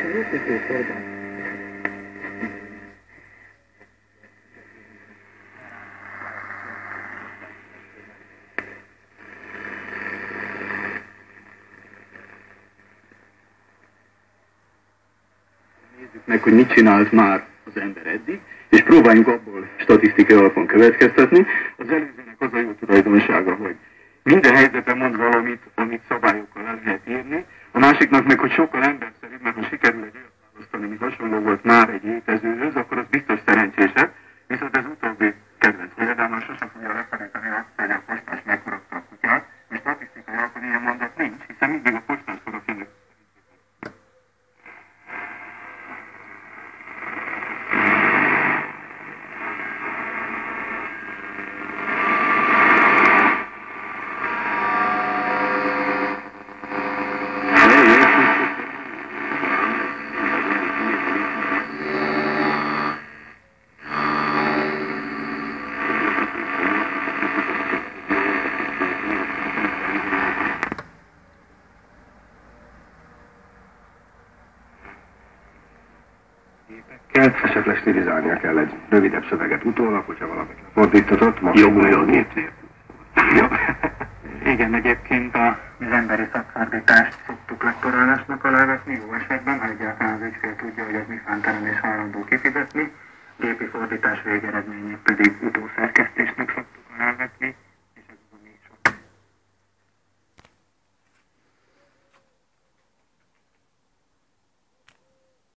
Meg, hogy mit csinált már az ember eddig, és próbáljunk abból statisztikai alapon következtetni. Az előzőnek az a jó tulajdonsága, hogy minden helyzetben mond valamit, amit szabályokkal el lehet írni, a másiknak meg, hogy sokkal emberszerűbb, mert ha sikerül egy olyat választani, ami hasonló volt már egy létezőhöz, akkor az biztos szerencsésebb, viszont ez utóbbi kedvenc például sosem fogja lefelejteni azt, hogy a postás megforogta a kutyát, és statisztikai alapon ilyen mondat nincs, hiszen mindig a postás forogja meg. Esetleg stilizálnia kell egy rövidebb szöveget utólag, hogyha valamit fordítatott. Jobb népnél. Jó. Igen, egyébként az emberi szakfordítást szoktuk lektorálásnak alávetni, jó esetben, ha egyáltalán az ügyfél tudja, hogy ez mifántelen és hajlandó kifizetni. Gépi fordítás végeredményét pedig utószerkesztésnek szoktuk alávetni.